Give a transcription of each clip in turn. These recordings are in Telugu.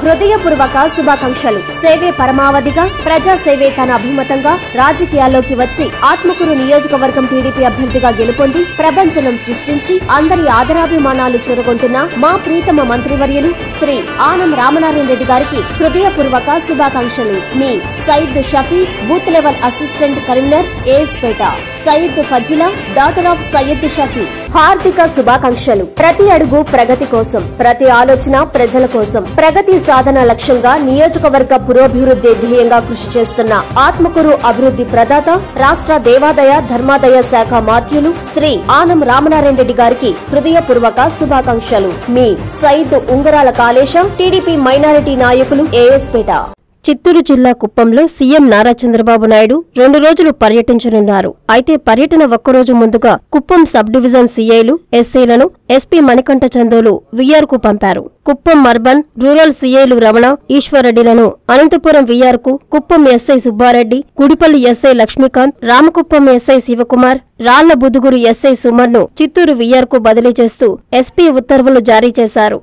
హృదయపూర్వక శుభాకాంక్షలు. సేవే పరమావధిగా, ప్రజా సేవే తన అభిమతంగా రాజకీయాల్లోకి వచ్చి ఆత్మకూరు నియోజకవర్గం టీడీపీ అభ్యర్థిగా గెలుపొంది ప్రపంచనం సృష్టించి అందరి ఆదరాభిమానాలు చూరగొంటున్న మా ప్రీతమ మంత్రివర్యులు శ్రీ ఆనం రామనారాయణ రెడ్డి గారికి హృదయపూర్వక శుభాకాంక్షలు. మీ Syed Shafi, booth level assistant Karimnagar, ఏఎస్పేట. Syed Fazila, daughter of Syed Shafi. హార్దిక శుభాకాంక్షలు. ప్రతి అడుగు ప్రగతి కోసం, ప్రతి ఆలోచన ప్రజల కోసం, ప్రగతి సాధన లక్ష్యంగా నియోజకవర్గ పురోభివృద్ధి ధ్యేయంగా కృషి చేస్తున్న ఆత్మకూరు అభివృద్ధి ప్రదాత, రాష్ట్ర దేవాదాయ ధర్మాదాయ శాఖ మాధ్యులు శ్రీ ఆనం రామనారాయణ రెడ్డి గారికి హృదయపూర్వక శుభాకాంక్షలు. మీ సయ్యద్ ఉంగరాల కాళేశం, టీడీపీ మైనారిటీ నాయకులు, ఏఎస్పేట. చిత్తూరు జిల్లా కుప్పంలో సీఎం నారా చంద్రబాబు నాయుడు 2 రోజులు పర్యటించనున్నారు. అయితే పర్యటన ఒక్కరోజు ముందుగా కుప్పం సబ్ డివిజన్ సీఐలు, ఎస్సీలను ఎస్పీ మణికంఠ చందోలు వీఆర్ కు పంపారు. కుప్పం అర్బన్, రూరల్ సీఐలు రమణ, ఈశ్వరరెడ్డిలను అనంతపురం వీఆర్ కు, Kuppam SI Subbareddy, Gudipalli SI Lakshmikanth, Ramakuppam SI Shivakumar, Ralla Budugur SI Suman ను చిత్తూరు వీఆర్ కు బదిలీ చేస్తూ ఎస్పీ ఉత్తర్వులు జారీ చేశారు.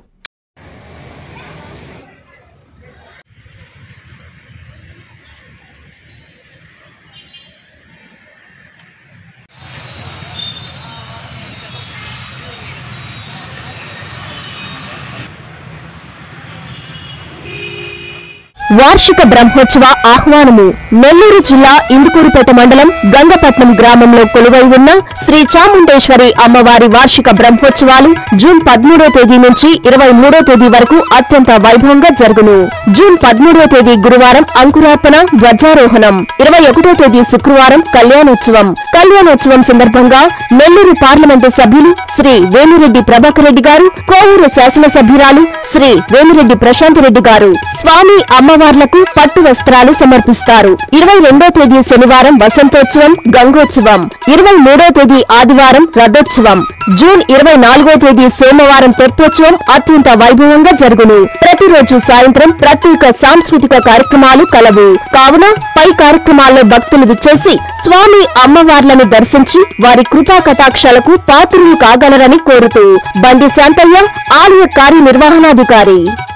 వార్షిక బ్రహ్మోత్సవ ఆహ్వానము. నెల్లూరు జిల్లా ఇందుకూరుపేట మండలం గంగపట్నం గ్రామంలో కొలువై ఉన్న శ్రీ చాముండేశ్వరి అమ్మవారి వార్షిక బ్రహ్మోత్సవాలు జూన్ 13వ తేదీ నుంచి 23వ తేదీ వరకు అత్యంత వైభవంగా జరుగును. జూన్ 13వ తేదీ గురువారం అంకురార్పణ, ధ్వజారోహణం. 21వ తేదీ శుక్రవారం కళ్యాణోత్సవం. కళ్యాణోత్సవం సందర్భంగా నెల్లూరు పార్లమెంటు సభ్యులు శ్రీ వేమిరెడ్డి ప్రభాకర్ రెడ్డి గారు, కోవూరు శాసనసభ్యురాలు శ్రీ వేమిరెడ్డి ప్రశాంత్ రెడ్డి గారు స్వామి అమ్మవార్లకు పట్టు వస్త్రాలు సమర్పిస్తారు. 22వ తేదీ శనివారం వసంతోత్సవం, గంగోత్సవం. 23వ తేదీ ఆదివారం రథోత్సవం. జూన్ 24వ తేదీ సోమవారం తెప్పోత్సవం అత్యంత వైభవంగా జరుగును. ప్రతిరోజు సాయంత్రం ప్రత్యేక సాంస్కృతిక కార్యక్రమాలు కలవు. కావున పై కార్యక్రమాల్లో భక్తులు విచ్చేసి స్వామి అమ్మవార్లను దర్శించి వారి కృపా కటాక్షాలకు పాత్రులు కాగలరని కోరుతూ బండి శాంతయ్య, ఆలయ కార్యనిర్వహణాధికారి.